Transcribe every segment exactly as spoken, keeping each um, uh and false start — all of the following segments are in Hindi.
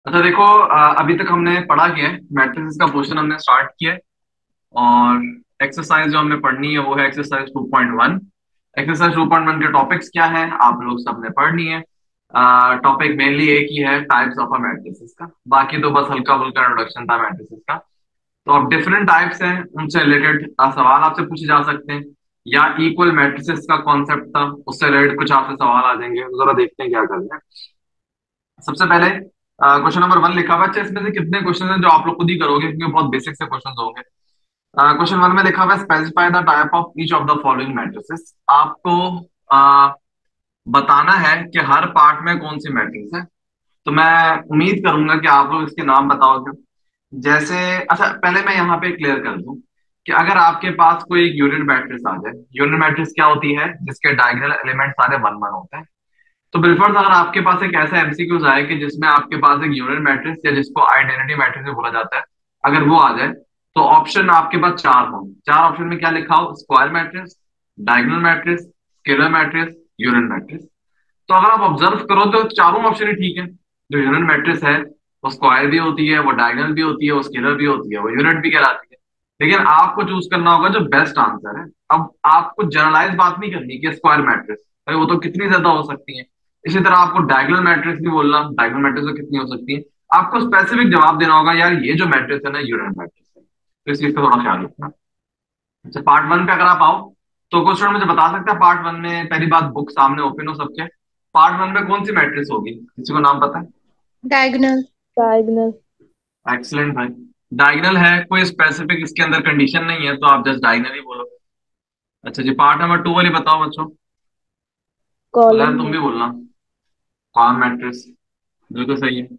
अच्छा देखो, अ, अभी तक हमने पढ़ा किया है मैट्रिसेस का पोर्शन हमने स्टार्ट किया है। और एक्सरसाइज जो हमने पढ़नी है वो है exercise two point one. Exercise two point one के टॉपिक्स क्या है आप लोग सबने पढ़नी है। टॉपिक मेनली एक ही है, टाइप्स ऑफ अ मैट्रिसेस का। बाकी तो बस हल्का फुल्का इंट्रोडक्शन था मैट्रिसेस का। तो अब डिफरेंट टाइप्स हैं, उनसे रिलेटेड सवाल आपसे पूछे जा सकते हैं, या इक्वल मैट्रिसेस का कॉन्सेप्ट था उससे रिलेटेड कुछ आपसे सवाल आ जाएंगे। तो जरा देखते हैं क्या करना है। सबसे पहले क्वेश्चन नंबर वन लिखा हुआ है। अच्छा, इसमें से कितने क्वेश्चन हैं जो आप लोग खुद ही करोगे क्योंकि बहुत बेसिक से क्वेश्चन होंगे। क्वेश्चन वन में लिखा हुआ है, specify the type of each of the following matrices. आपको अ, बताना है कि हर पार्ट में कौन सी मैट्रिक्स है। तो मैं उम्मीद करूंगा कि आप लोग इसके नाम बताओगे। जैसे, अच्छा पहले मैं यहाँ पे क्लियर कर दूं कि अगर आपके पास कोई एक यूनिट मैट्रिक्स आ जाए। यूनिट मैट्रिक्स क्या होती है? जिसके डायगोनल एलिमेंट सारे वन वन होते हैं। तो बिल्कुल अगर आपके पास एक ऐसा एमसीक्यूज आए कि जिसमें आपके पास एक यूनिट मैट्रिक्स या जिसको आइडेंटिटी मैट्रिक्स भी बोला जाता है, अगर वो आ जाए तो ऑप्शन आपके पास चार हो। चार ऑप्शन में क्या लिखा हो? Square matrix, diagonal matrix, scalar matrix, unit matrix. तो अगर आप ऑब्जर्व करो तो चारों ऑप्शन ही ठीक है। जो यूनिट मैट्रिक्स है वो स्क्वायर भी होती है, वो डायगोनल भी होती है, वो स्केलर भी होती है, वो यूनिट भी कहलाती है। लेकिन आपको चूज करना होगा जो बेस्ट आंसर है। अब आपको जनरलाइज बात नहीं करनी कि स्क्वायर मैट्रिक्स, भाई वो तो कितनी ज्यादा हो सकती है। इसी तरह आपको डायगोनल मैट्रिक्स भी बोलना, डायगोनल मैट्रिक्स तो कितनी हो सकती है। आपको स्पेसिफिक जवाब देना होगा, यार ये जो मैट्रिक्स है ना यूनिट मैट्रिक्स है। तो इस चीज का थोड़ा ख्याल रखना। अच्छा, पार्ट वन पे अगर आप आओ तो क्वेश्चन मुझे बता सकता है पार्ट वन में, पहली बात बुक सामने ओपन हो सबके, पार्ट वन में कौन सी मैट्रिक्स होगी? किसी को नाम पता है? डायगोनल। डायगनल। एक्सीलेंट भाई। डायगोनल है, कोई स्पेसिफिक इसके अंदर कंडीशन नहीं है तो आप जस्ट डायगोनल ही बोलो। अच्छा जी, पार्ट नंबर टू वाली बताओ बच्चों। कॉलम उधर तुम में। भी बोलना। कॉलम मैट्रिक्स, बिल्कुल सही है।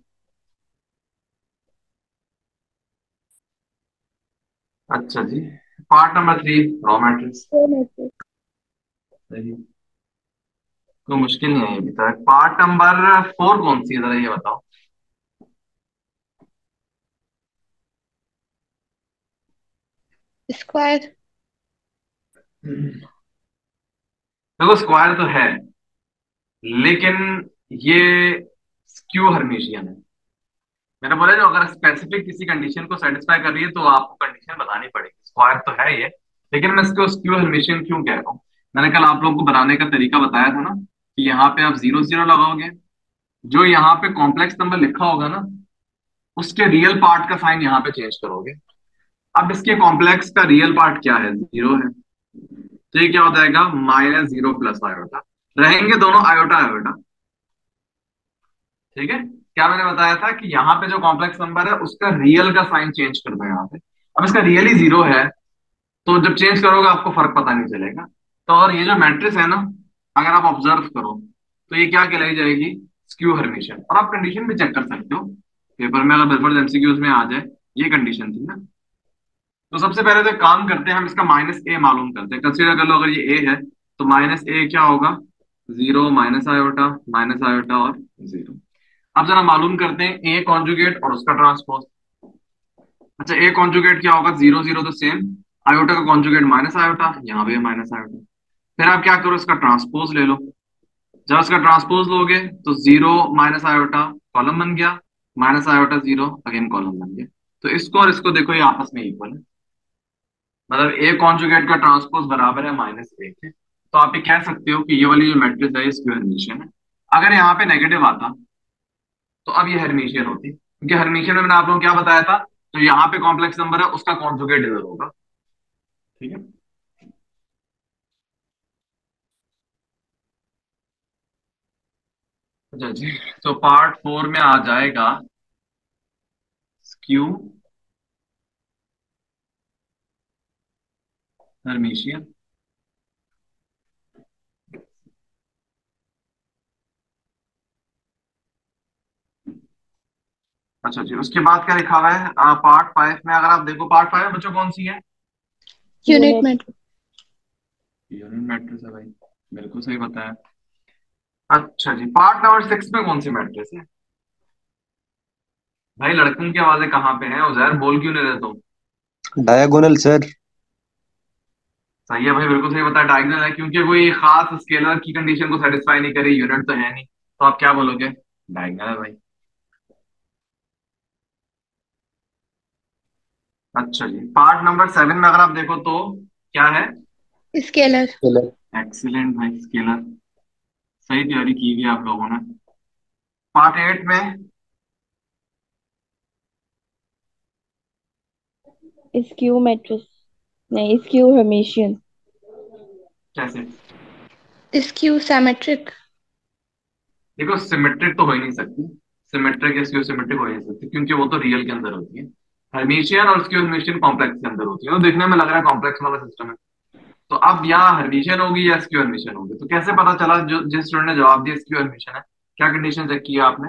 अच्छा जी, part number three, row matrix. Four matrix. सही है। कोई मुश्किल नहीं है ये भी तो। पार्ट नंबर फोर कौन सी है जरा ये बताओ। स्क्वायर। देखो स्क्वायर तो है, लेकिन ये स्क्यू हर्मिशियन है। मैंने बोला जो अगर स्पेसिफिक किसी कंडीशन को सेटिस्फाई कर रही है तो आपको कंडीशन बतानी पड़ेगी। स्क्वायर तो है ये, लेकिन मैं इसको स्क्यू हर्मिशियन क्यों कह रहा हूँ? मैंने कल आप लोगों को बनाने का तरीका बताया था ना, कि यहाँ पे आप जीरो जीरो लगाओगे, जो यहाँ पे कॉम्प्लेक्स नंबर लिखा होगा ना उसके रियल पार्ट का साइन यहाँ पे चेंज करोगे। अब इसके कॉम्प्लेक्स का रियल पार्ट क्या है? जीरो है। तो ये क्या हो जाएगा? Minus zero plus iota. रहेंगे दोनों आयोटा आयोटा। ठीक है। क्या मैंने बताया था कि यहाँ पे जो कॉम्प्लेक्स नंबर है उसका रियल का साइन चेंज कर दो यहाँ पे। अब इसका रियल ही जीरो है, तो जब चेंज करोगे आपको फर्क पता नहीं चलेगा। तो और ये जो मैट्रिक्स है ना, अगर आप ऑब्जर्व करो तो ये क्या कहलाई जाएगी? Skew Hermitian. और आप कंडीशन भी चेक कर सकते हो पेपर में, अगर बिल्कुल एमसीक्यूज में आ जाए। ये कंडीशन थी ना। तो सबसे पहले तो एक काम करते हैं, हम इसका माइनस ए मालूम करते हैं। कंसीडर कर लो अगर ये ए है तो माइनस ए क्या होगा? Zero minus iota, minus iota और जीरो। अब जरा मालूम करते हैं ए कॉन्जुगेट और उसका ट्रांसपोज। अच्छा, ए कॉन्जुगेट क्या होगा? जीरो जीरो तो सेम, आयोटा का कॉन्जुगेट माइनस आयोटा, यहाँ पे माइनस आयोटा। फिर आप क्या करो, इसका ट्रांसपोज ले लो। जब इसका ट्रांसपोज लोगे तो जीरो माइनस आयोटा कॉलम बन गया, minus iota zero again column बन गया। तो इसको और इसको देखो, ये आपस में इक्वल है। मतलब ए कॉन्जुगेट का ट्रांसपोज बराबर है माइनस ए के। तो आप ये कह सकते हो कि ये वाली जो मैट्रिक्स है इसकी हर्मिशियन है। अगर यहाँ पे नेगेटिव आता तो अब ये हर्मिशियन होती, क्योंकि हर्मिशियन में मैंने आप लोगों को क्या बताया था? जो यहाँ पे कॉम्प्लेक्स नंबर है उसका कॉन्जुगेट इधर होगा। ठीक है। अच्छा जी, तो पार्ट फोर में आ जाएगा स्क्यू हर्मिशियन। अच्छा जी, उसके बाद क्या लिखा हुआ है पार्ट फाइव में? अगर आप देखो पार्ट फाइव में बच्चों कौन सी है? Unit unit. Matrix. Unit matrix है भाई, बिल्कुल सही बताया। अच्छा जी, पार्ट नंबर सिक्स में कौन सी मैट्रिक्स है? भाई लड़कों की आवाजें कहाँ पे हैं? उजैर बोल क्यों नहीं रहे तुम? Diagonal sir. सही है भाई, बिल्कुल सही बताया, डायगोनल है। क्योंकि कोई खास स्केलर की कंडीशन को सेटिस्फाई नहीं करी, यूनिट तो है नहीं, तो आप क्या बोलोगे? डायगोनल है भाई। अच्छा जी, पार्ट नंबर सेवन में अगर आप देखो तो क्या है? स्केलर। स्केलर। एक्सीलेंट भाई, स्केलर। सही तैयारी की हुई है आप लोगों ने। पार्ट एट में स्क्यू मैट्रिक्स। नहीं, स्क्यू हर्मिशियन। कैसे? Skew symmetric. देखो, सिमेट्रिक तो हो ही नहीं सकती। सिमेट्रिक या स्क्यू सिमेट्रिक हो ही नहीं सकती, क्योंकि वो तो रियल के अंदर होती है। हर्मिशियन और स्क्यू हर्मिशियन कॉम्प्लेक्स के अंदर होती है, वो देखने में लग रहा है कॉम्प्लेक्स वाला सिस्टम है। तो अब यहाँ हर्मिशियन होगी या स्क्यू हर्मिशियन होगी, तो कैसे पता चला? जो जिस स्टूडेंट ने जवाब दिया स्क्यू हर्मिशियन है, क्या कंडीशन चेक किया आपने?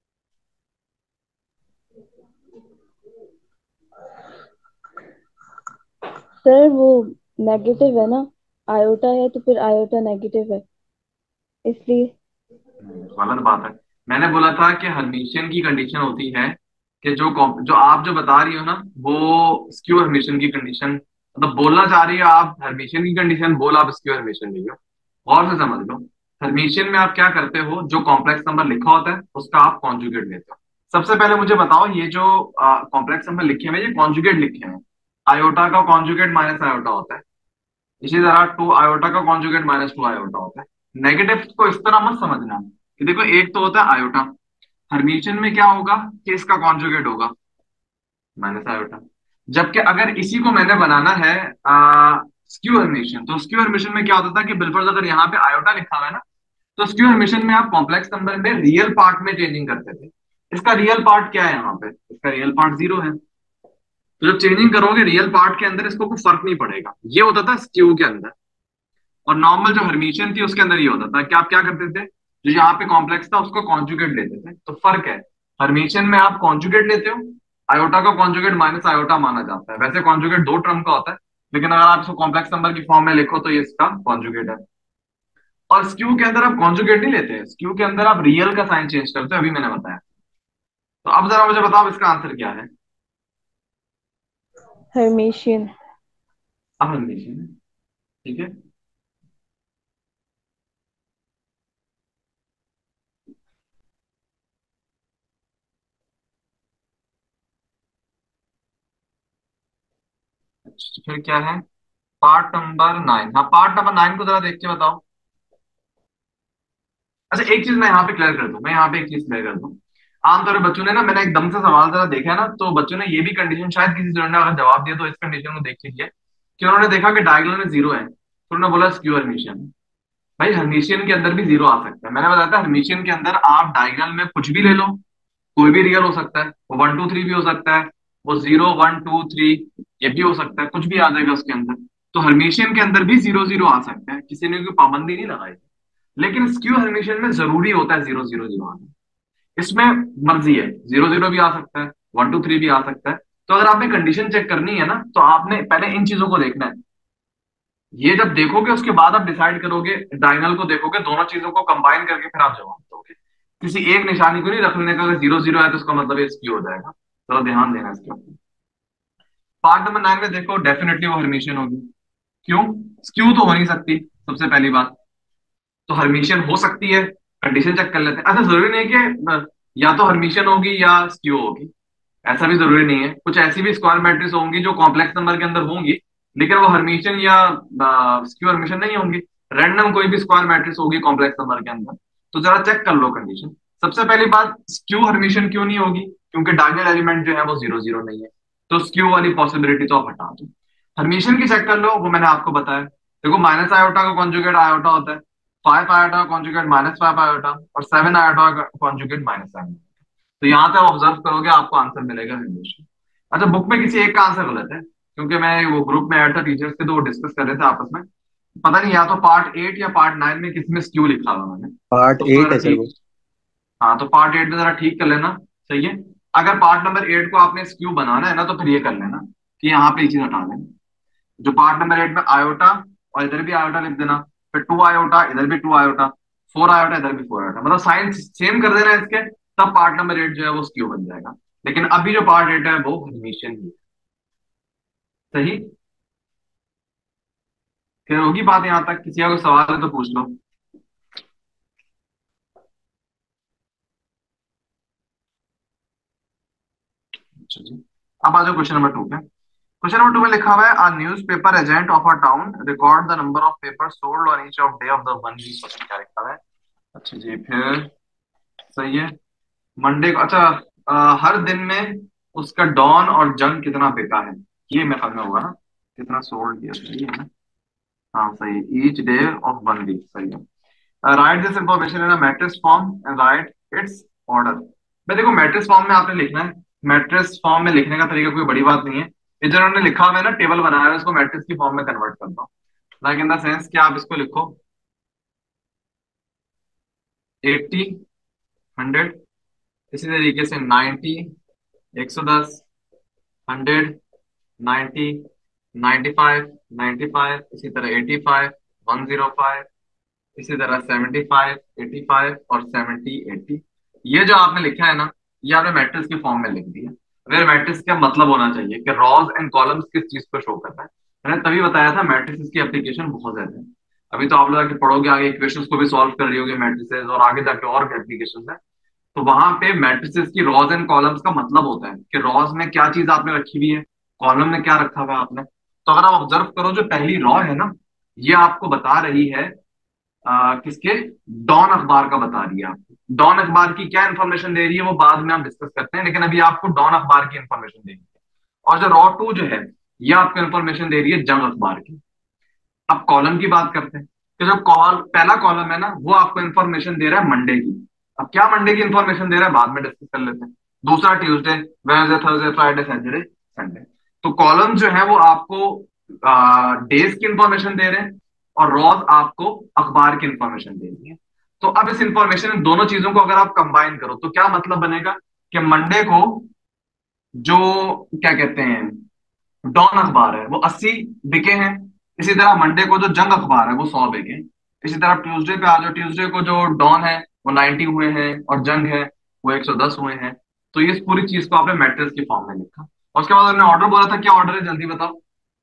सर वो नेगेटिव है ना, आयोटा है तो फिर आयोटा नेगेटिव है इसलिए। हम्म, गलत बात है। मैंने बोला था कि हर्मिशियन की कंडीशन होती है कि जो कॉम- जो आप जो बता रही हो ना, वो स्क्यू हर्मिशियन की कंडीशन, मतलब बोलना चाह रही हो आप हर्मिशियन की कंडीशन, बोल आप स्क्यू हर्मिशियन नहीं हो। गौर से समझ लो। हर्मिशियन में आप क्या करते हो, जो कॉम्प्लेक्स नंबर लिखा होता है उसका आप कॉन्जुगेट लेते हो। सबसे पहले मुझे बताओ, ये जो कॉम्प्लेक्स नंबर लिखे हुए हैं, ये कॉन्जुगेट लिखे हैं। आयोटा का कॉन्जुगेट माइनस आयोटा होता है। इसी तरह टू आयोटा का कॉन्जुगेट माइनस टू आयोटा होता है। नेगेटिव को इस तरह मत समझना कि देखो, एक तो होता है आयोटा। हर्मिशियन में क्या होगा कि इसका कॉन्जुगेट होगा माइनस आयोटा। जबकि अगर इसी को मैंने बनाना है स्क्यू हर्मिशियन, तो स्क्यू हर्मिशियन में क्या होता था कि बिल्कुल अगर यहाँ पे आयोटा लिखा हुआ है ना, तो स्क्यू हर्मिशियन में आप कॉम्प्लेक्स नंबर में रियल पार्ट में चेंजिंग करते थे। इसका रियल पार्ट क्या है यहाँ पे? इसका रियल पार्ट जीरो है। तो जब चेंजिंग करोगे रियल पार्ट के अंदर, इसको कोई फर्क नहीं पड़ेगा। ये होता था स्क्यू के अंदर। और नॉर्मल जो हर्मिशियन थी उसके अंदर ये होता था कि आप क्या करते थे, जो यहाँ पे कॉम्प्लेक्स था उसको कॉन्जुगेट लेते थे। तो फर्क है, हर्मिशियन में आप कॉन्जुगेट लेते हो। आयोटा का कॉन्जुगेट माइनस आयोटा माना जाता है। वैसे कॉन्जुगेट दो टर्म का होता है, लेकिन अगर आप इसको कॉम्प्लेक्स नंबर की फॉर्म में लिखो तो ये इसका कॉन्जुगेट है। और स्क्यू के अंदर आप कॉन्जुगेट नहीं लेते, स्क्यू के अंदर आप रियल का साइन चेंज करते हो, अभी मैंने बताया। तो अब जरा मुझे बताओ इसका आंसर क्या है? हर्मिशियन। अब हर्मिशियन है। ठीक है। अच्छा, फिर क्या है? Part number nine. हाँ, पार्ट नंबर नाइन को जरा देख के बताओ। अच्छा, एक चीज मैं यहाँ पे क्लियर कर दूं, मैं यहाँ पे एक चीज क्लियर कर दूं। आमतौर पर बच्चों ने ना, मैंने एकदम से सवाल जरा देखा है ना, तो बच्चों ने ये भी कंडीशन, शायद किसी स्टूडेंट ने अगर जवाब दिया तो इस कंडीशन को देख के दिया कि उन्होंने देखा कि डायगोनल में जीरो है, तो उन्होंने बोला स्क्यू हर्मिशियन। भाई, हर्मिशियन के अंदर भी जीरो आ सकता है। मैंने बताया था हर्मिशियन के अंदर आप डायगोनल में कुछ भी ले लो, कोई भी रियल हो सकता है। वो वन टू थ्री भी हो सकता है, वो जीरो वन टू थ्री ये भी हो सकता है, कुछ भी आ जाएगा उसके अंदर। तो हर्मिशियन के अंदर भी जीरो जीरो आ सकता है, किसी ने कोई पाबंदी नहीं लगाई। लेकिन स्क्यू हर्मिशियन में जरूरी होता है जीरो जीरो जीरो आना। इसमें मर्जी है, जीरो जीरो भी आ सकता है, वन टू थ्री भी आ सकता है। तो अगर आपने कंडीशन चेक करनी है ना, तो आपने पहले इन चीजों को देखना है। ये जब देखोगे उसके बाद आप डिसाइड करोगे, डायगोनल को देखोगे, दोनों चीजों को कंबाइन करके फिर आप जवाब दोगे। किसी एक निशानी को नहीं रख लेने का, अगर जीरो जीरो है तो उसका मतलब ये स्क्यू हो जाएगा। चलो ध्यान देना इसके ऊपर। पार्ट नंबर नाइन में देखो, डेफिनेटली वो हर्मिशियन होगी। क्यों? स्क्यू तो हो नहीं सकती, सबसे पहली बात। तो हर्मिशियन हो सकती है, कंडीशन चेक कर लेते हैं। ऐसा जरूरी नहीं है कि अ, या तो हर्मिशियन होगी या स्क्यू होगी। ऐसा भी जरूरी नहीं है, कुछ ऐसी भी स्क्वायर मैट्रिक्स होंगी जो कॉम्प्लेक्स नंबर के अंदर होंगी, लेकिन वो हर्मिशियन या स्क्यू हर्मिशियन नहीं होंगी। रैंडम कोई भी स्क्वायर मैट्रिक्स होगी कॉम्प्लेक्स नंबर के अंदर। तो जरा चेक कर लो कंडीशन। सबसे पहली बात, स्क्यू हर्मिशियन क्यों नहीं होगी? क्योंकि डायगोनल एलिमेंट जो है वो जीरो जीरो नहीं है। तो स्क्यू वाली पॉसिबिलिटी तो आप हटा दो। हर्मिशियन की चेक कर लो, वो मैंने आपको बताया। देखो, माइनस आयोटा का कॉन्जुगेट आयोटा होता है, फाइव आयोटा का कॉन्जुगेट माइनस फाइव आयोटा, और सेवन आयोटा का कॉन्जुगेट माइनस सेवन। तो यहाँ पे ऑब्जर्व करोगे आपको आंसर मिलेगा हमेशा। अच्छा, बुक में किसी एक का आंसर गलत है, क्योंकि मैं वो ग्रुप में ऐड था टीचर्स के, तो वो डिस्कस कर रहे थे आपस में। पता नहीं, या तो पार्ट एट या पार्ट नाइन में किसी में स्क्यू लिखा हुआ मैंने। पार्ट उसको एट जरा है सर वो। ठीक, हाँ, तो पार्ट एट में जरा ठीक कर लेना। सही है। अगर पार्ट नंबर एट को आपने स्क्यू बनाना है ना, तो फिर ये कर लेना कि यहाँ पे ये चीज हटा देना। जो पार्ट नंबर एट में आयोटा, और इधर भी आयोटा लिख देना, फिर टू आयोटा, इधर भी टू आयोटा, फोर आयोटा, इधर भी फोर आयोटा, मतलब साइन सेम कर देना इसके। तब पार्ट नंबर एट जो है वो स्क्यू बन जाएगा। लेकिन अभी जो पार्ट एट है वो हर्मिशियन ही है। सही। फिर होगी बात यहाँ तक, किसी का कोई सवाल है तो पूछ लो। अच्छा जी, अब आ जाओ क्वेश्चन नंबर टू पे। क्वेश्चन नंबर टू में लिखा हुआ है a newspaper agent of a town record the number of paper sold on each of day of the one week. Question क्या लिखा हुआ है? अच्छा जी, फिर सही है। मंडे को, अच्छा, अ, हर दिन में उसका डॉन और जंग कितना बिका है, ये मेथड में होगा ना, कितना सोल्ड किया, सही है ना? हाँ सही, each day of one week, सही है। Write this information in a matrix form and write its order. मैं देखो मैट्रिक्स फॉर्म में आपने लिखना है। मैट्रिक्स फॉर्म में लिखने का तरीका कोई बड़ी बात नहीं है। ये जो उन्होंने लिखा हुआ है ना, टेबल बनाया है, उसको मैट्रिक्स की फॉर्म में कन्वर्ट कर दो। लाइक इन द सेंस कि आप इसको लिखो एट्टी, हंड्रेड, इसी तरीके से नाइन्टी, एक सौ दस, hundred, ninety, ninety five, ninety five, इसी तरह eighty five, one zero five, इसी तरह सेवेंटी फाइव, एटी फाइव और सेवेंटी, एटी। ये जो आपने लिखा है ना, ये आपने मैट्रिक्स की फॉर्म में लिख दिया। अगर मैट्रिक्स का मतलब होना चाहिए कि रॉज एंड कॉलम्स किस चीज को शो करता है। मैंने तभी बताया था मैट्रिक्स की एप्लीकेशन बहुत ज्यादा है। अभी तो आप लोग आगे पढ़ोगे, आगे इक्वेशंस को भी सॉल्व कर रही होगी मैट्रिसेस, और आगे जाके और एप्लीकेशन है। तो वहां पे मैट्रिसेस की रॉज एंड कॉलम्स का मतलब होता है कि रॉज में क्या चीज आपने रखी हुई है, कॉलम में क्या रखा हुआ है आपने। तो अगर आप ऑब्जर्व करो, जो पहली रॉ है ना, ये आपको बता रही है आ, किसके, डॉन अखबार का बता रही है आपको। डॉन अखबार की क्या इन्फॉर्मेशन दे रही है वो बाद में हम डिस्कस करते हैं, लेकिन अभी आपको डॉन अखबार की इन्फॉर्मेशन दे रही है। और जो रॉ टू जो है, ये आपको इन्फॉर्मेशन दे रही है जंग अखबार की। अब कॉलम की बात करते हैं। तो जो कॉल पहला कॉलम है ना, वो आपको इन्फॉर्मेशन दे रहा है मंडे की। अब क्या मंडे की इन्फॉर्मेशन दे रहा है बाद में डिस्कस कर लेते हैं। दूसरा Tuesday, Wednesday, Thursday, Friday, Saturday, Sunday. तो कॉलम जो है वो आपको डेज की इंफॉर्मेशन दे रहे हैं, और रॉज आपको अखबार की इंफॉर्मेशन दे रही है। तो अब इस इंफॉर्मेशन, इन दोनों चीजों को अगर आप कंबाइन करो तो क्या मतलब बनेगा कि मंडे को जो, क्या कहते हैं, डॉन अखबार है वो अस्सी बिके हैं। इसी तरह मंडे को जो जंग अखबार है वो सौ बिके। इसी तरह ट्यूसडे पे आ जाओ, ट्यूसडे को जो डॉन है वो नाइन्टी हुए हैं, और जंग है वो एक सौ दस हुए हैं। तो ये इस पूरी चीज को आपने मैट्रिक्स की फॉर्म में लिखा। और उसके बाद हमने ऑर्डर बोला था, क्या ऑर्डर है जल्दी बताओ।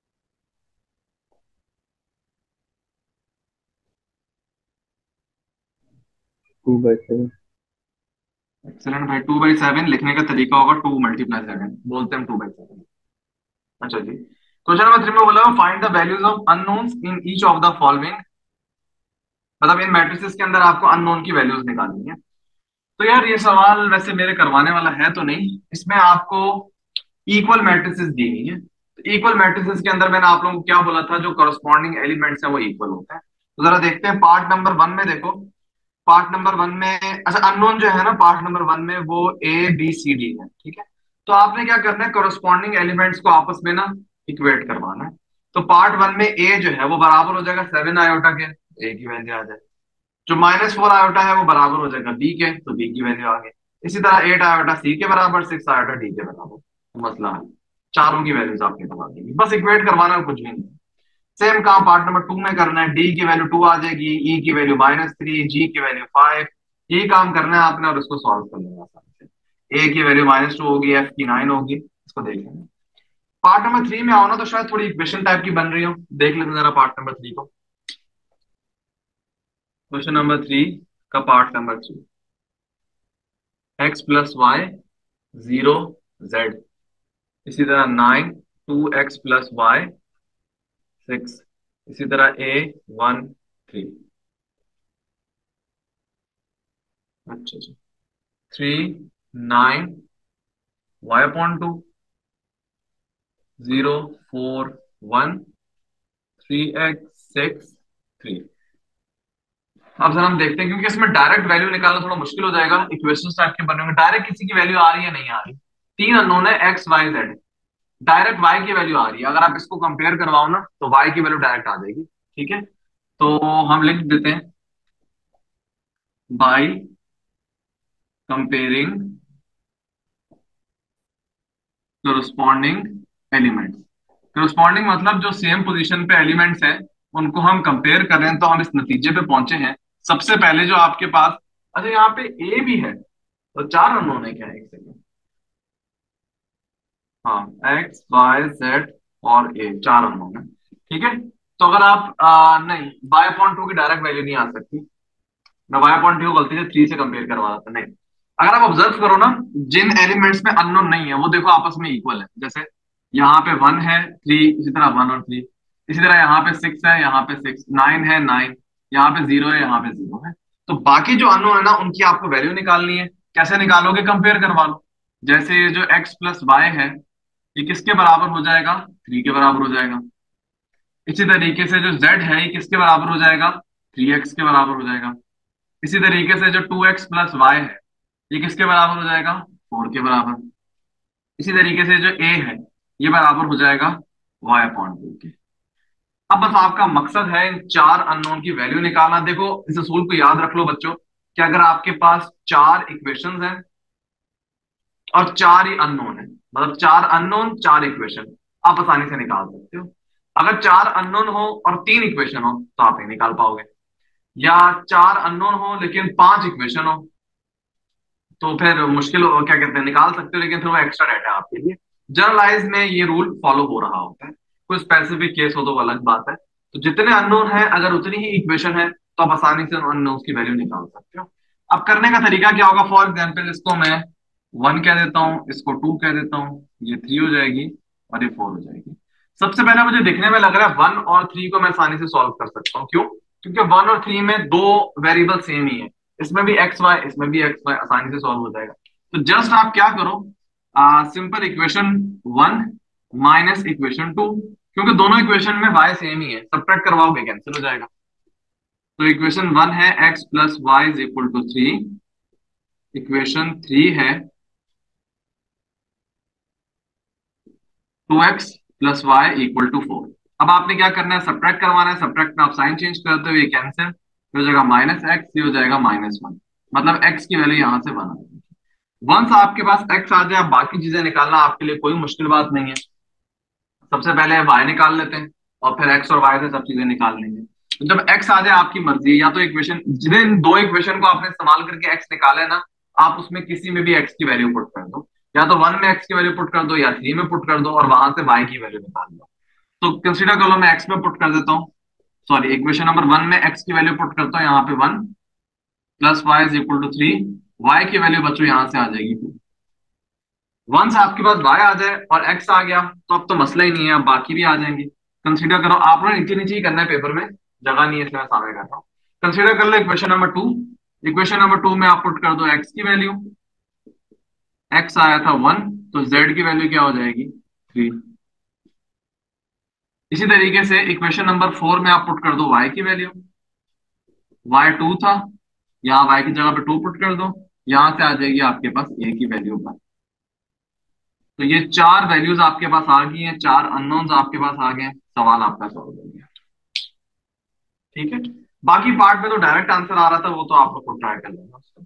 Two by seven. एक्सलेंट भाई, टू बाई सेवन लिखने का तरीका होगा टू मल्टीप्लाई सेवन, बोलते हैं टू बाई सेवन। अच्छा जी, क्वेश्चन नंबर थ्री में बोला find the values of unknowns in each of the following. मतलब इन मैट्रिसेस के अंदर आपको अननोन की वैल्यूज निकालनी है। तो यार ये सवाल वैसे मेरे करवाने वाला है तो नहीं, इसमें आपको इक्वल मैट्रिसेस दी हुई है। तो इक्वल मैट्रिसेस के अंदर मैंने आप लोगों को क्या बोला था, जो करस्पॉन्डिंग एलिमेंट्स है वो इक्वल होता है। तो जरा देखते हैं पार्ट नंबर वन में। देखो पार्ट नंबर वन में, अच्छा, अननोन जो है ना पार्ट नंबर वन में, वो ए बी सी डी है, ठीक है। तो आपने क्या करना है, करस्पॉन्डिंग एलिमेंट्स को आपस में ना इक्वेट करवाना है। तो पार्ट वन में ए जो है वो बराबर हो जाएगा सेवन आयोटा के, ए की वैल्यू आ जाए। जो माइनस फोर आयोटा है वो बराबर हो जाएगा बी के, तो बी की वैल्यू आ गई। इसी तरह एट आयोटा सी के बराबर, सिक्स आयोटा डी के बराबर। तो मसला है, चारों की वैल्यूज आपके बता देंगी, बस इक्वेट करवाना है, कुछ भी नहीं। सेम काम पार्ट नंबर टू में करना है। डी की वैल्यू टू आ जाएगी, ई की वैल्यू माइनस थ्री, जी की वैल्यू फाइव। यही काम करना है आपने, और उसको सॉल्व कर लेना आसानी से। ए की वैल्यू माइनस टू होगी, एफ की नाइन होगी, इसको देख लेना। पार्ट नंबर थ्री में आओ ना, तो शायद थोड़ी इक्वेशन टाइप की बन रही हो, देख लेते जरा पार्ट नंबर थ्री को। क्वेश्चन नंबर थ्री का part number three, x plus y, zero, z, इसी तरह nine, two x plus y, six, इसी तरह ए, वन, थ्री। अच्छा जी, three, nine, y upon two, zero, four, one, three x, six, three. अब जरा हम देखते हैं, क्योंकि इसमें डायरेक्ट वैल्यू निकालना थोड़ा मुश्किल हो जाएगा, इक्वेशन टाइप के बनेंगे। डायरेक्ट किसी की वैल्यू आ रही है नहीं आ रही, तीन अननोन है x y z. Direct y की वैल्यू आ रही है, अगर आप इसको कंपेयर करवाओ ना तो वाई की वैल्यू डायरेक्ट आ जाएगी, ठीक है। तो हम लिख देते हैं by comparing corresponding elements. corresponding मतलब जो सेम पोजीशन पे एलिमेंट्स हैं उनको हम कंपेयर कर रहे हैं, तो हम इस नतीजे पे पहुंचे हैं। सबसे पहले जो आपके पास, अच्छा यहाँ पे ए भी है, तो चार अननोन है क्या, एक सेकंड, हाँ, एक्स वाई जेड और ए, चार अननोन है, ठीक है। तो अगर आप आ, नहीं, बाय अपॉन टू की डायरेक्ट वैल्यू नहीं आ सकती। मैं बाय अपॉन टू गलती से थ्री से कंपेयर करवा रहा था, नहीं। अगर आप ऑब्जर्व करो ना, जिन एलिमेंट्स में अननोन नहीं है वो देखो आपस में इक्वल है। जैसे यहाँ पे वन है, थ्री, इसी तरह वन और थ्री, इसी तरह यहाँ पे सिक्स है, यहाँ पे सिक्स, नाइन है, नाइन, यहाँ पे जीरो है, यहाँ पे जीरो है। तो बाकी जो अननोन है ना उनकी आपको वैल्यू निकालनी है। कैसे निकालोगे? कंपेयर करवा लो। जैसे ये जो एक्स प्लस वाई है, ये किसके बराबर हो जाएगा? थ्री के बराबर हो जाएगा। इसी तरीके से जो जेड है ये किसके बराबर हो जाएगा? थ्री एक्स के बराबर हो जाएगा। इसी तरीके से जो टू एक्स प्लस वाई है ये किसके बराबर हो जाएगा? फोर के बराबर। इसी तरीके से जो ए है ये बराबर हो जाएगा वाई अपॉन टू के। अब बस आपका मकसद है इन चार अननोन की वैल्यू निकालना। देखो इस असूल को याद रख लो बच्चों कि अगर आपके पास चार इक्वेशंस हैं और चार ही अननोन है, मतलब चार अननोन चार इक्वेशन, आप आसानी से निकाल सकते हो। अगर चार अननोन हो और तीन इक्वेशन हो तो आप नहीं निकाल पाओगे, या चार अननोन हो लेकिन पांच इक्वेशन हो तो फिर मुश्किल हो, क्या कहते हैं, निकाल सकते हो लेकिन फिर वो एक्स्ट्रा डाटा है आपके लिए। जनरलाइज में ये रूल फॉलो हो रहा होता है, कोई स्पेसिफिक केस हो तो वो अलग बात है। तो जितने अननोन है अगर उतनी ही इक्वेशन है तो आप आसानी से अननोन की वैल्यू निकाल सकते हो। अब करने का तरीका क्या होगा? फॉर एग्जाम्पल इसको मैं वन कह देता हूँ, इसको टू कह देता हूँ, ये थ्री हो जाएगी और ये फोर हो जाएगी। सबसे पहले मुझे दिखने में लग रहा है वन और थ्री को मैं आसानी से सॉल्व कर सकता हूँ। क्यों? क्योंकि वन और थ्री में दो वेरिएबल सेम ही है, इसमें भी एक्स वाई, इसमें भी एक्स वाई, आसानी से सॉल्व हो जाएगा। तो जस्ट आप क्या करो, simple equation one minus equation two, क्योंकि दोनों इक्वेशन में वाई सेम ही है, सब्ट्रैक्ट करवाओगे कैंसिल हो जाएगा। तो इक्वेशन वन है x plus y is equal to three, equation three है two x plus y equal to four. अब आपने क्या करना है? सब्ट्रैक्ट करवाना है। सब्ट्रैक्ट में आप साइन चेंज करते हुए कैंसिल हो जाएगा, माइनस एक्स, ये हो जाएगा माइनस वन, मतलब एक्स की वैल्यू यहां से वन आ जाएगी। वंस आपके पास एक्स आ जाए बाकी चीजें निकालना आपके लिए कोई मुश्किल बात नहीं है। सबसे पहले वाई निकाल लेते हैं और फिर एक्स और वाई से सब चीजें निकाल लेंगे। तो जब एक्स आ जाए आपकी मर्जी, या तो इक्वेशन जिन दो इक्वेशन को आपने इस्तेमाल करके एक्स निकाले ना, आप उसमें किसी में भी एक्स की वैल्यू पुट कर दो, या तो वन में एक्स की वैल्यू पुट कर दो या थ्री में पुट कर दो और वहां से वाई की वैल्यू निकाल दो। तो कंसीडर कर लो मैं एक्स में पुट कर देता हूँ, सॉरी इक्वेशन नंबर वन में एक्स की वैल्यू पुट करता हूँ, यहाँ पे one plus y is equal to three, y की वैल्यू बच्चों यहां से आ जाएगी टू। वंस आपके पास वाई आ जाए और एक्स आ गया तो अब तो मसला ही नहीं है, अब बाकी भी आ जाएंगे। कंसीडर करो, आप लोग नीचे नीचे ही करना है, पेपर में जगह नहीं है इसलिए मैं सामने कर रहा हूँ। कंसीडर कर लो equation number two, equation number two में आप पुट कर दो एक्स की वैल्यू, एक्स आया था वन, तो जेड की वैल्यू क्या हो जाएगी? थ्री। इसी तरीके से इक्वेशन नंबर फोर में आप पुट कर दो वाई की वैल्यू, वाई टू था, यहाँ वाई की जगह पे टू पुट कर दो, यहां से आ जाएगी आपके पास ए की वैल्यू पर। तो ये चार वैल्यूज आपके पास आ गई हैं, चार अननोन्स आपके पास आ गए हैं, सवाल आपका सॉल्व हो गया। ठीक है, बाकी पार्ट में तो डायरेक्ट आंसर आ रहा था, वो तो आप लोग को ट्राई कर लेना उसको।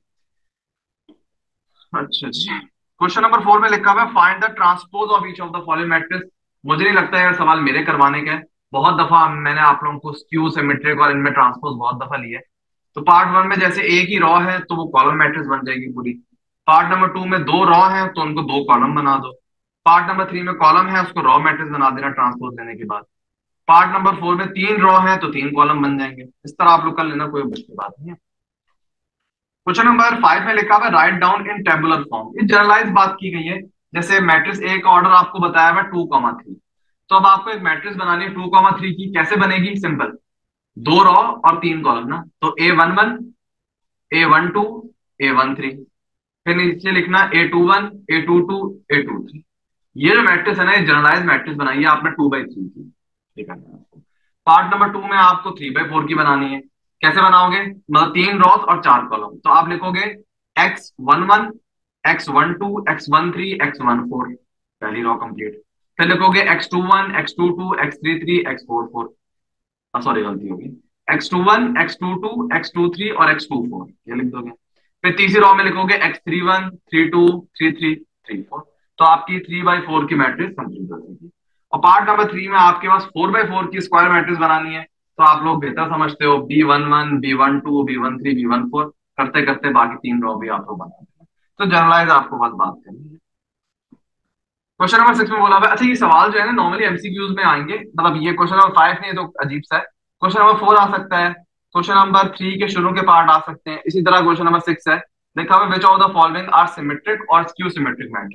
अच्छा जी, क्वेश्चन नंबर फोर में लिखा हुआ है find the transpose of each of the following matrix. मुझे नहीं लगता है सवाल मेरे करवाने का है, बहुत दफा मैंने आप लोगों को स्क्यू सिमेट्रिक और इनमें ट्रांसपोज बहुत दफा लिया है। तो पार्ट वन में जैसे एक ही रॉ है तो वो कॉलम मैट्रिक्स बन जाएगी पूरी। पार्ट नंबर टू में दो रॉ है तो उनको दो कॉलम बना दो। पार्ट नंबर थ्री में कॉलम है उसको रॉ मैट्रिक्स बना देना ट्रांसपोज देने के बाद। पार्ट नंबर फोर में तीन रॉ है तो तीन कॉलम बन जाएंगे। इस तरह आप लोग कर लेना, कोई मुश्किल बात नहीं है। क्वेश्चन नंबर फाइव में लिखा हुआ है write down in tabular form. ये जनरलाइज बात की गई है, जैसे मैट्रिक्स ए का ऑर्डर आपको बताया हुआ टू कॉमा थ्री, तो अब आपको एक मैट्रिक्स बनानी है टू कॉमा थ्री की। कैसे बनेगी? सिंपल, दो रॉ और तीन कॉलम ना, तो a one one, a one two, a one three, फिर नीचे लिखना a two one, a two two, a two three. ये जो मैट्रिक्स है ना, ये जनरलाइज मैट्रिक्स बनाई है आपने टू बाई थ्री की। ठीक है, पार्ट नंबर टू में आपको थ्री बाई फोर की बनानी है। कैसे बनाओगे? मतलब तीन रॉस और चार कॉलम, तो आप लिखोगे x one one, x one two, x one three, x one four, पहली रॉ कंप्लीट। फिर लिखोगे x two one, x two two, x three three, x four four, sorry गलती होगी, x two one, x two two, x two three और एक्स टू फोर, ये लिख दोगे। फिर तीसरी रॉ में लिखोगे x three one, three two, three three, three four, तो आपकी थ्री बाई फोर की मैट्रिक्स कंप्लीट हो जाएगी। और पार्ट नंबर थ्री में आपके पास फोर बाई फोर की स्क्वायर मैट्रिक्स बनानी है, तो आप लोग बेहतर समझते हो, b one one, b one two, b one three, b one four करते करते बाकी तीन रॉ भी आप लोग बना देंगे। तो जनरलाइज आपको बस बात करनी है। क्वेश्चन नंबर सिक्स में बोला हुआ है, अच्छा ये सवाल जो है ना नॉर्मली एमसीक्यूज में आएंगे, मतलब ये क्वेश्चन नंबर फाइव नहीं तो अजीब सा है। क्वेश्चन नंबर फोर आ सकता है, क्वेश्चन नंबर थ्री के शुरू के पार्ट आ सकते हैं। इसी तरह क्वेश्चन नंबर सिक्स है, लिखा हुआ which of the following are symmetric और स्क्यू सिमेट्रिक मैट्रिक्स।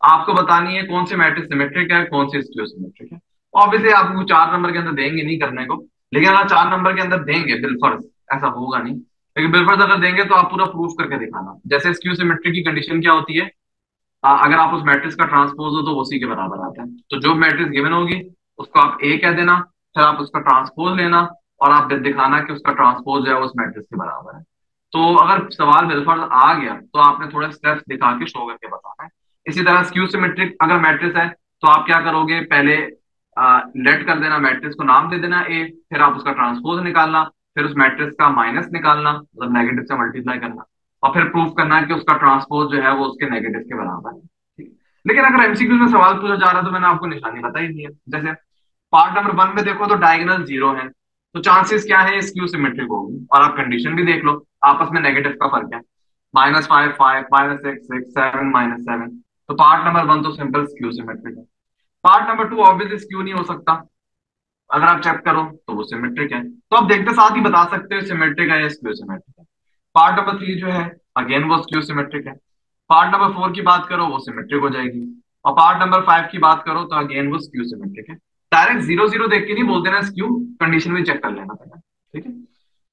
आपको बतानी है कौन सी मैट्रिक्स सिमेट्रिक है, कौन सी स्क्यू सिमेट्रिक है। ऑब्वियसली आपको चार नंबर के अंदर देंगे नहीं करने को, लेकिन अगर चार नंबर के अंदर देंगे बिलफर्ज, ऐसा होगा नहीं, लेकिन बिलफर्ज अगर देंगे तो आप पूरा प्रूफ करके दिखाना। जैसे स्क्यू सिमेट्रिक की कंडीशन क्या होती है, आ, अगर आप उस मैट्रिक्स का ट्रांसपोज हो तो वो उसी के बराबर आता है। तो जो मैट्रिक्स गिवन होगी उसको आप ए कह देना, फिर आप उसका ट्रांसपोज लेना और आप दिखाना कि उसका ट्रांसपोज जो है उस मैट्रिक्स के बराबर है। तो अगर सवाल बिलफर्ज आ गया तो आपने थोड़े स्टेप्स दिखा के शो करके बताना है। इसी तरह स्क्यू सिमेट्रिक अगर मैट्रिक्स है तो आप क्या करोगे, पहले लेट कर देना, मैट्रिक्स को नाम दे देना ए, फिर आप उसका ट्रांसपोज निकालना, फिर उस मैट्रिक्स का माइनस निकालना, मतलब नेगेटिव से मल्टीप्लाई करना, और फिर प्रूफ करना है कि उसका ट्रांसपोज जो है वो उसके नेगेटिव के बराबर है। ठीक है? लेकिन अगर एमसीक्यू में सवाल पूछा जा रहा है तो मैंने आपको निशानी बताई दी है। जैसे पार्ट नंबर वन में देखो तो डायगोनल जीरो है, तो चांसेस क्या है, स्क्यू सिमेट्रिक होगी। और आप कंडीशन भी देख लो, आपस में नेगेटिव का फर्क है, minus five five, minus six six, seven minus seven. तो पार्ट नंबर वन तो सिंपल स्क्यू सिमेट्रिक है। Part number two obviously skew नहीं हो सकता, अगर आप चेक करो तो वो सिमेट्रिक है। तो आप देखते साथ ही बता सकते हो सिमेट्रिक है या स्क्यू सिमेट्रिक है। पार्ट नंबर थ्री जो है अगेन वो स्क्यू सिमेट्रिक है। पार्ट नंबर फोर की बात करो वो सिमेट्रिक हो जाएगी, और पार्ट नंबर फाइव की बात करो तो अगेन वो स्क्यू सिमेट्रिक है। डायरेक्ट जीरो जीरो देख के नहीं बोल देना स्क्यू, कंडीशन भी चेक कर लेना पहले। ठीक है,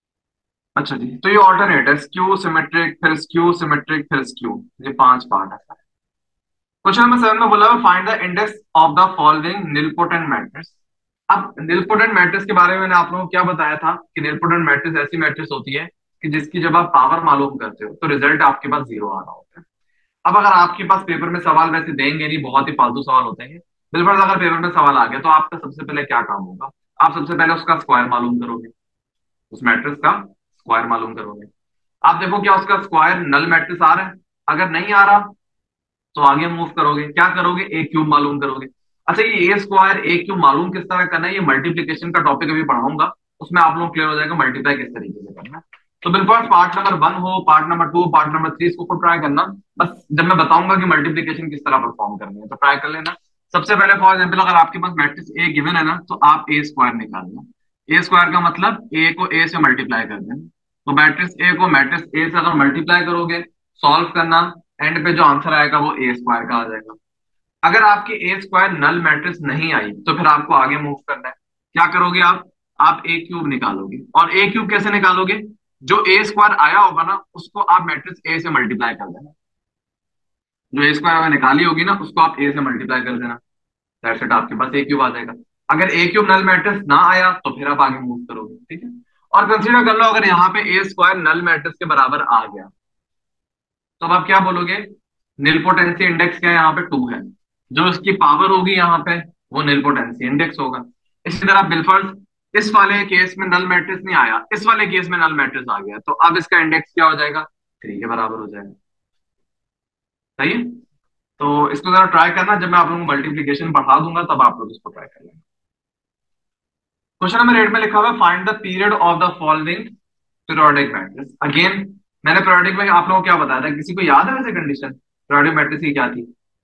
अच्छा जी, तो ये ऑल्टरनेट है, स्क्यू सिमेट्रिक फिर स्क्यू सिमेट्रिक फिर स्क्यू, ये पांच पार्ट है। क्वेश्चन नंबर सेवन में बोला है find the index of the following nilpotent matrix. अब निलपोटेंट मैट्रिक्स के बारे में मैंने आप लोगों को क्या बताया था कि निलपोटेंट मैट्रिक्स ऐसी मैट्रिक्स होती है कि जिसकी जब आप पावर मालूम करते हो तो रिजल्ट आपके पास जीरो आ रहा होता है। अब अगर आपके पास पेपर में सवाल वैसे देंगे नहीं, बहुत ही फालतू सवाल होते हैं, बिल्कुल अगर पेपर में सवाल आ गया तो आपका सबसे पहले क्या काम होगा, आप सबसे पहले उसका स्क्वायर मालूम करोगे, उस मैट्रिक्स का स्क्वायर मालूम करोगे। आप देखो क्या उसका स्क्वायर नल मैट्रिक्स आ रहा है, अगर नहीं आ रहा तो आगे मूव करोगे, क्या करोगे, ए क्यूब मालूम करोगे। अच्छा, ये ए स्क्वायर ए क्यूब मालूम किस तरह करना है, ये मल्टीप्लीकेशन का टॉपिक अभी पढ़ाऊंगा, उसमें आप लोग क्लियर हो जाएगा मल्टीप्लाई किस तरीके से करना है। तो बिल्कुल पार्ट नंबर वन हो, part number two, part number three, इसको ट्राई करना, बस जब मैं बताऊंगा कि मल्टीप्लीकेशन किस तरह परफॉर्म करनी है तो ट्राई कर लेना। सबसे पहले फॉर एग्जाम्पल अगर आपके पास मैट्रिक्स ए गिवन है ना तो आप ए स्क्वायर निकालना। ए स्क्वायर का मतलब ए को ए से मल्टीप्लाई कर देना, तो मैट्रिक्स ए को मैट्रिक्स ए से अगर मल्टीप्लाई करोगे, सॉल्व करना, एंड पे जो आंसर आएगा वो ए स्क्वायर का आ जाएगा। अगर आपकी ए स्क्वायर नल मैट्रिक्स नहीं आई तो फिर आपको आगे मूव करना है, क्या करोगे आप आप ए क्यूब निकालोगे। और ए क्यूब कैसे निकालोगे, जो ए स्क्वायर आया होगा ना उसको आप मैट्रिक्स ए से मल्टीप्लाई कर देना, जो ए स्क्वायर निकाली होगी ना उसको आप ए से मल्टीप्लाई कर देना, दैट्स इट, आपके पास ए क्यूब आ जाएगा। अगर ए क्यूब नल मैट्रिक्स ना आया तो फिर आप आगे मूव करोगे। ठीक है, और कंसीडर कर लो अगर यहाँ पे ए स्क्वायर नल मैट्रिक्स के बराबर आ गया तो अब आप क्या बोलोगे, निलपोटेंसी इंडेक्स क्या है, यहाँ पे टू है, जो इसकी पावर होगी यहाँ पे वो निलपोटेंसी इंडेक्स होगा। इसी तरह बिलफर्ड इस वाले केस में नल मैट्रिक्स नहीं आया, इस वाले केस में नल मैट्रिक्स आ गया, तो अब इसका इंडेक्स क्या हो जाएगा, थ्री के बराबर हो जाएगा। सही है, तो इसको जरा ट्राई करना, जब मैं आप लोगों को मल्टीप्लीकेशन बढ़ा दूंगा तब आप लोग इसको ट्राई कर लेंगे। क्वेश्चन नंबर एट में लिखा हुआ है find the period of the following periodic matrix. Again मैंने पीरियोडिक में आप लोगों को क्या बताया था, किसी को याद है वैसे कंडीशन पीरियोडिक मैट्रिक्स की क्या थी?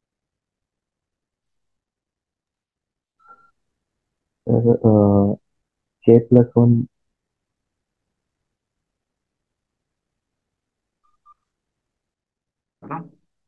के प्लस वन पता,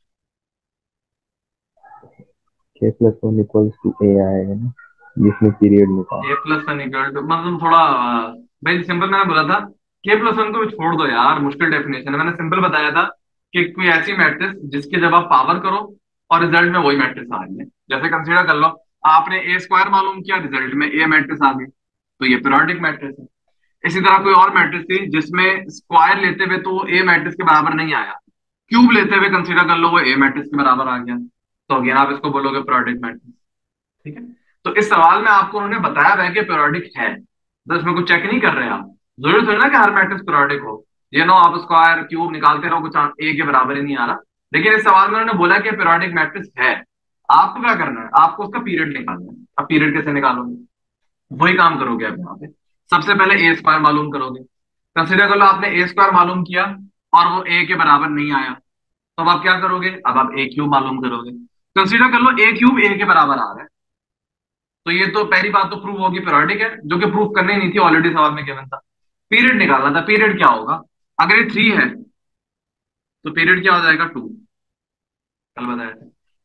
k plus one equals to a आएगा ना, जिसमें पीरियड निकाल। के प्लस वन इक्वल टू मतलब थोड़ा अ, भाई सिंपल मैंने बोला था, के प्लस वन को भी छोड़ दो यार, मुश्किल डेफिनेशन है। मैंने सिंपल बताया था कि कोई ऐसी मैट्रिक्स जिसकी जब आप पावर करो और रिजल्ट में वही मैट्रिक्स आ रही है। जैसे कंसीडर कर लो आपने ए स्क्वायर मालूम किया, रिजल्ट में ए मैट्रिक्स आ गई, तो ये पीरियोडिक मैट्रिक्स है। इसी तरह कोई और मैट्रिक्स थी जिसमें स्क्वायर लेते हुए तो वो ए मैट्रिक्स के बराबर नहीं आया, क्यूब लेते हुए कंसीडर कर लो वो ए मैट्रिक्स के बराबर आ गया, तो अगेन आप इसको बोलोगे पीरियोडिक मैट्रिक्स। ठीक है, तो इस सवाल में आपको उन्होंने बताया है कि पीरियोडिक है, तो इसमें कुछ चेक नहीं कर रहे हैं आप, जरूरी थोड़ी ना कि हर मैट्रिक्स पीरियोडिक हो, ये नो आप स्क्वायर क्यूब निकालते रहो, कुछ ए के बराबर ही नहीं आ रहा। लेकिन इस सवाल में उन्होंने बोला कि पीरियोडिक मैट्रिक्स है, आपको क्या करना है, आपको उसका पीरियड निकालना है। अब पीरियड कैसे निकालोगे, वही काम करोगे आप यहाँ पे, सबसे पहले ए स्क्वायर मालूम करोगे। कंसिडर कर लो आपने ए स्क्वायर मालूम किया और वो ए के बराबर नहीं आया, तो अब आप क्या करोगे, अब आप ए क्यूब मालूम करोगे। कंसिडर कर लो ए क्यूब ए के बराबर आ रहा है, तो ये तो पहली बात तो प्रूव होगी पीरियोडिक है, जो कि प्रूव करनी नहीं थी, ऑलरेडी सवाल में गिवन था। पीरियड निकालना था, पीरियड क्या होगा, अगर ये थ्री है तो पीरियड क्या हो जाएगा, टू, कल बताया था।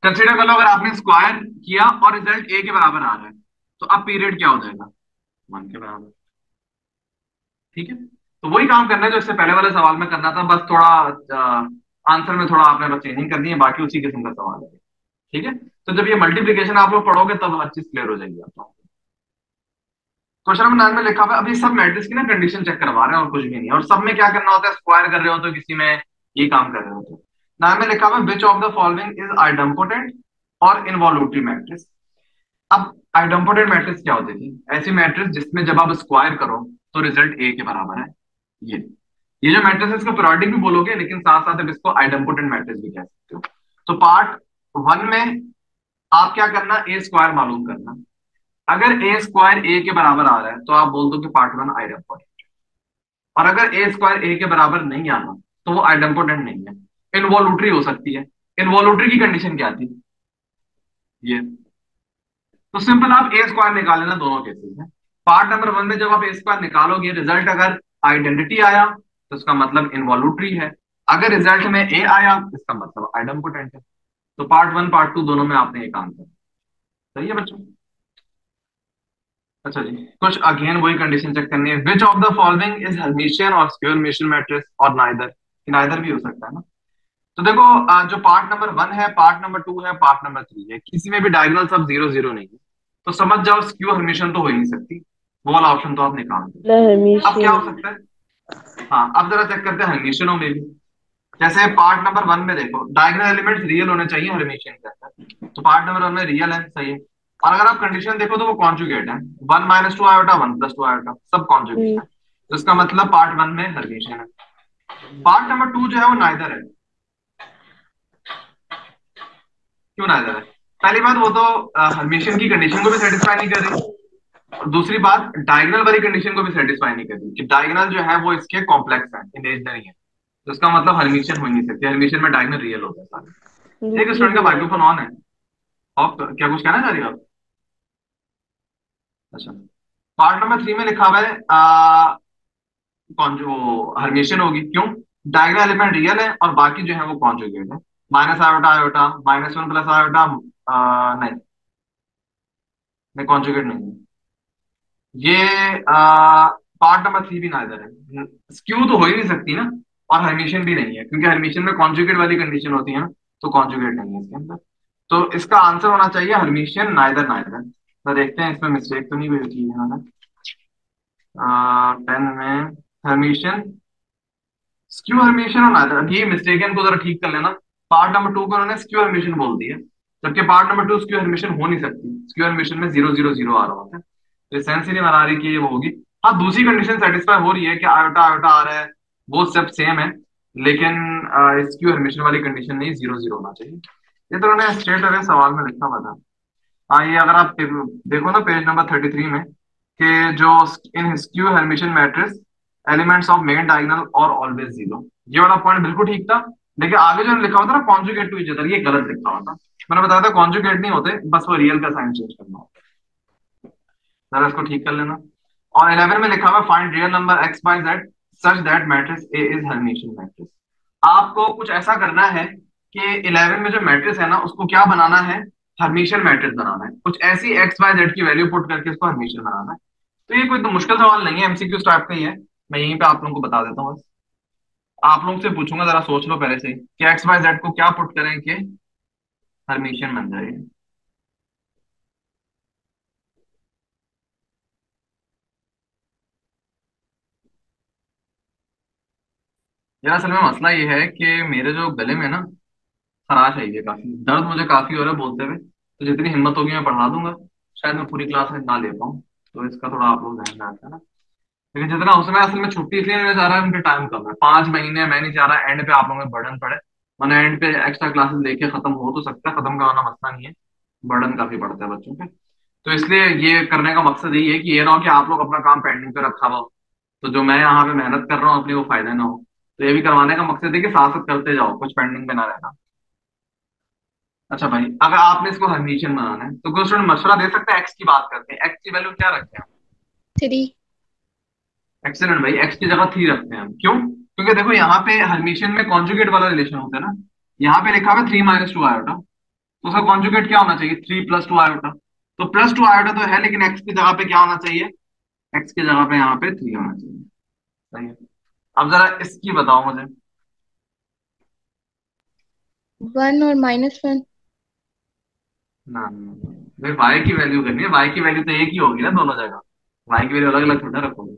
कंसिडर कर लो अगर आपने स्क्वायर किया और रिजल्ट ए के बराबर आ रहा है, तो अब पीरियड क्या हो जाएगा, वन के बराबर। ठीक है, तो वही काम करना है जो इससे पहले वाले सवाल में करना था, बस थोड़ा आंसर में थोड़ा आपने बस चेंजिंग करनी है, बाकी उसी किस्म का सवाल है। ठीक है, तो जब ये मल्टीप्लीकेशन आप लोग पढ़ोगे तब हर चीज क्लियर हो जाएगी आपको। क्वेश्चन नंबर नाइन में लिखा हुआ है, अभी सब मैट्रिक्स की ना कंडीशन चेक करवा रहे हैं और कुछ भी नहीं, और सब में क्या करना होता है, स्क्वायर कर रहे हो तो किसी में ये काम कर रहे हो तो। नाइन में लिखा हुआ है, which of the following is idempotent और इनवॉल्यूटरी मैट्रिक्स। अब आइडेम्पोटेंट मैट्रिक्स क्या होती थी, ऐसी मैट्रिक्स जिसमें जब आप स्क्वायर करो तो रिजल्ट ए के बराबर है। ये ये जो मैट्रिक्स है इसको पीरियोडिक भी बोलोगे, लेकिन साथ साथ आप इसको आइडेम्पोटेंट मैट्रिक्स भी कह सकते हो। तो पार्ट वन में आप क्या करना, ए स्क्वायर मालूम करना। अगर ए स्क्वायर ए के बराबर आ रहा है तो आप बोल दो कि पार्ट वन आइडेम्पोटेंट, और अगर ए स्क्वायर ए के बराबर नहीं आना तो वो आइडेम्पोटेंट नहीं है, इनवॉल्यूटरी हो सकती है। इनवॉल्यूटरी की कंडीशन क्या थी, ये तो सिंपल आप ए स्क्वायर निकाल लेना दोनों केसेस में। पार्ट नंबर वन में जब आप ए स्क्वायर निकालोगे, रिजल्ट अगर आइडेंटिटी आया तो इसका मतलब इनवॉल्यूटरी है, अगर रिजल्ट में ए आया इसका मतलब आइडेम्पोटेंट है। तो पार्ट वन पार्ट टू दोनों में आपने एक आंसर। सही है बच्चों। अच्छा जी, कुछ अगेन वही कंडीशन चेक करनी है, which of the following is Hermitian और स्क्वायर हर्मिशियन मैट्रिक्स, और नाइदर, नाइदर भी हो सकता है ना। तो देखो अ, जो पार्ट नंबर वन है, पार्ट नंबर टू है, पार्ट नंबर थ्री है, किसी में भी डायगोनल सब जीरो जीरो नहीं है, तो समझ जाओ स्क्यू हर्मिशन तो हो ही नहीं सकती, वो वाला ऑप्शन तो आप निकाल दो। अब क्या हो हर्मिशियन। सकता है, हाँ अब जरा चेक करते हैं हर्मिशियनों में भी। जैसे पार्ट नंबर वन में देखो डायगोनल एलिमेंट्स रियल होने चाहिए हर्मिशियन के अंदर, तो पार्ट नंबर वन में रियल है, सही है। और अगर आप कंडीशन देखो तो वो कॉन्जुगेट है, one minus two iota, one plus two iota, सब कॉन्जुगेट हम्म। है, तो इसका मतलब पार्ट वन में हर्मिशियन है। पार्ट नंबर टू जो है वो नाइदर है। क्यों नाइदर है, पहली बात वो तो हर्मिशियन की कंडीशन को भी सेटिस्फाई नहीं कर रही, और दूसरी बात डायगोनल वाली कंडीशन को भी सेटिस्फाई नहीं कर रही कि डायगोनल जो है वो इसके कॉम्प्लेक्स है, इमेजिनरी है, तो इसका मतलब हर्मिशियन हो ही नहीं सकती, हर्मिशियन में डायगोनल रियल होता है सारे। एक रुकिए स्टूडेंट का जरा। माइक्रोफोन ऑन है, आप क्या कुछ कहना चाह रही हो आप? अच्छा, पार्ट नंबर थ्री में लिखा हुआ है आ, कौन जो हर्मिशियन होगी, क्यों, डायगोनल एलिमेंट रियल है और बाकी जो है वो कॉन्जुगेट है, minus iota iota, minus one plus iota, नहीं नहीं कॉन्जुगेट नहीं है ये। आ, पार्ट नंबर थ्री भी नाइदर है, स्क्यू तो हो ही नहीं सकती ना, और हर्मिशियन भी नहीं है, क्योंकि हर्मिशियन में कॉन्जुगेट वाली कंडीशन होती है ना, तो कॉन्जुगेट नहीं है इसके अंदर। तो इसका आंसर होना चाहिए हर्मिशियन नाइदर नाइदर। तो देखते हैं इसमें मिस्टेक तो नहीं हुई थी इन्होंने। टेन में हर्मिशियन, स्क्यू हर्मिशियन और नाइदर, अब ये मिस्टेक है, इनको जरा ठीक कर लेना। पार्ट नंबर टू को उन्होंने स्क्यू हर्मिशियन बोल दिया, जबकि part number two skew Hermitian हो नहीं सकती, स्क्यू हर्मिशियन में जीरो जीरो जीरो आ रहा होता है, तो सेंस ही नहीं बना रही कि ये वो होगी। हाँ दूसरी कंडीशन सेटिस्फाई हो रही है कि आयोटा आयोटा आ रहा है, वो सब सेम है, लेकिन स्क्यू हर्मिशियन वाली कंडीशन नहीं, जीरो जीरो होना चाहिए। ये तो उन्होंने स्ट्रेट अवे सवाल में लिखा हुआ था। हाँ ये अगर आप देखो ना पेज नंबर थर्टी थ्री में, कि जो in skew Hermitian matrix elements of main diagonal और ऑलवेज जीरो, ये वाला पॉइंट बिल्कुल ठीक था, लेकिन आगे जो लिखा हुआ था ना कॉन्जुगेट टू ईच अदर, ये गलत लिखा हुआ था। मैंने बताया था कॉन्जुगेट नहीं होते, बस वो रियल का साइन चेंज करना होता है, जरा इसको ठीक कर लेना। और इलेवन में लिखा हुआ find real number x by z such that matrix a is Hermitian matrix. आपको कुछ ऐसा करना है कि इलेवन में जो मैट्रिक्स है ना उसको क्या बनाना है, हर्मिशियन मैट्रिक्स बनाना है, कुछ ऐसी एक्स वाई जेड की वैल्यू पुट करके इसको हर्मिशियन बनाना है। तो ये कोई तो मुश्किल सवाल नहीं है, एमसीक्यू टाइप का ही है, मैं यहीं पे आप लोगों को बता देता हूँ बस। आप लोगों से पूछूंगा, जरा सोच लो पहले से ही कि एक्स वाई जेड को क्या पुट करें कि हर्मिशियन बन जाए। यार असल में मसला ये है कि मेरे जो गले में ना खराश है, ये काफी दर्द मुझे काफी हो रहा है बोलते हुए, तो जितनी हिम्मत होगी मैं पढ़ा दूंगा, शायद मैं पूरी क्लास में ना ले पाऊँ, तो इसका थोड़ा आप लोग ध्यान रखना ना। लेकिन जितना हो सके, असल में छुट्टी इसलिए नहीं चाह रहा है, उनके टाइम कम है, पांच महीने, मैं नहीं चाह रहा एंड पे आप लोगों में बर्डन पड़े, वरना एंड पे एक्स्ट्रा क्लासेस लेके खत्म हो तो सकता है, खत्म का होना मसला नहीं है, बर्डन काफी पड़ता है बच्चों पे। तो इसलिए ये करने का मकसद यही है कि ये ना हो कि आप लोग अपना काम पेंडिंग पे रखा हुआ, तो जो मैं यहाँ पे मेहनत कर रहा हूँ अपनी वो फायदा ना हो, तो ये भी करवाने का मकसद है कि साथ साथ करते जाओ, कुछ पेंडिंग पे ना रहना। अच्छा भाई, अगर आपने इसको हर्मिशियन बनाना है तो कोई स्टूडेंट मशवरा दे सकता है, एक्स की बात करते हैं, एक्स की वैल्यू क्या रखते हैं? थ्री। एक्सीलेंट भाई, एक्स की जगह थ्री रखते हैं हम, क्यों, क्योंकि देखो यहाँ पे हर्मिशियन में कॉन्जुगेट वाला रिलेशन होता है ना, यहाँ पे लिखा हुआ है थ्री माइनस टू आयोटा, तो उसका कॉन्जुगेट क्या होना चाहिए, थ्री प्लस टू आयोटा। तो प्लस टू आयोटा तो है, लेकिन एक्स की जगह पे क्या होना चाहिए, एक्स की जगह पे यहाँ पे थ्री होना चाहिए। सही है। अब जरा इसकी बताओ मुझे। वन और माइनस वन। ना ना, भाई वाई की वैल्यू करनी है, वाई की वैल्यू तो एक ही होगी ना दोनों जगह, वाई की वैल्यू अलग अलग थोड़ा रखोगे।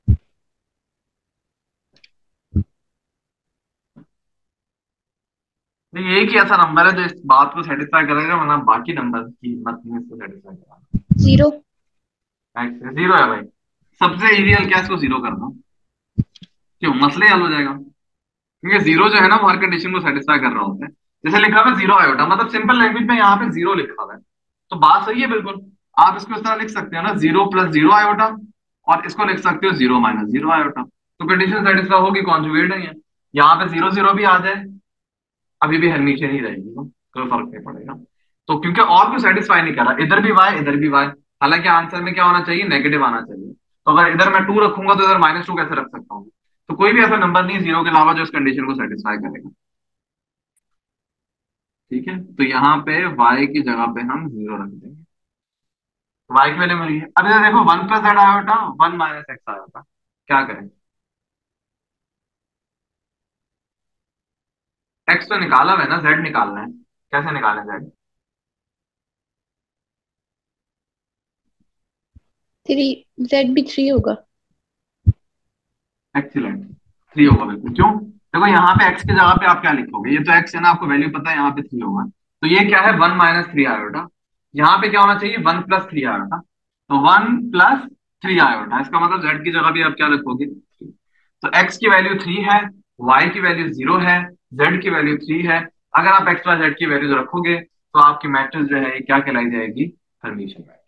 नहीं, एक ही ऐसा नंबर है जो इस बात को सेटिस्फाई करेगा, वरना बाकी नंबर की हिम्मत नहीं है इसको सेटिस्फाई कराना। जीरो। जीरो है भाई, सबसे इरियल क्या है, इसको जीरो करना। क्यों, मसले ही हल हो जाएगा। क्योंकि जीरो जो है ना वो हर कंडीशन को सेटिस्फाई कर रहा होता है। जैसे लिखा हुआ है जीरो आयोटा, मतलब सिंपल लैंग्वेज में यहाँ पे जीरो लिखा हुआ है, तो बात सही है बिल्कुल। आप इसको इस तरह लिख सकते हो ना, जीरो प्लस जीरो आयोटा, और इसको लिख सकते हो जीरो माइनस जीरो आयोटा, तो कंडीशन सेटिस्फाई होगी, कॉन्जुगेट नहीं है। यहाँ पे जीरो जीरो भी आ जाए अभी भी हरनीचे नहीं रहेगी, तो कोई फर्क नहीं पड़ेगा। तो क्योंकि और कोई सेटिस्फाई नहीं कर रहा, इधर भी वाई इधर भी वाई, हालांकि आंसर में क्या होना चाहिए, नेगेटिव आना चाहिए। तो अगर इधर मैं टू रखूंगा तो इधर माइनस टू कैसे रख सकता हूँ। तो कोई भी ऐसा नंबर नहीं जीरो के अलावा जो इस कंडीशन को सेटिस्फाई करेगा। ठीक है, तो यहाँ पे y की जगह पे हम जीरो रख देंगे, y की वैल्यू मिल गई। अब इधर देखो वन प्लस जेड आया होता, वन माइनस एक्स आया होता, क्या करें। x तो निकाला है ना, z निकालना है, कैसे निकालें z। थ्री। जेड भी थ्री होगा। एक्सीलेंट, थ्री होगा बिल्कुल। क्यों, देखो यहाँ पे x की जगह पे आप क्या लिखोगे, ये तो x है ना, आपको वैल्यू पता है, यहाँ पे थ्री होगा, तो ये क्या है, वन माइनस थ्री आयोटा। यहाँ पे क्या होना चाहिए, वन प्लस थ्री आयोटा, तो वन प्लस थ्री आयोटा, इसका मतलब z की जगह भी आप क्या लिखोगे, थ्री। तो x की वैल्यू थ्री है, y की वैल्यू जीरो है, z की वैल्यू थ्री है। अगर आप x y z की वैल्यू रखोगे तो आपकी मैट्रिक्स जो है ये क्या कहलाई जाएगी, हर्मिशियन मैट्रिक्स।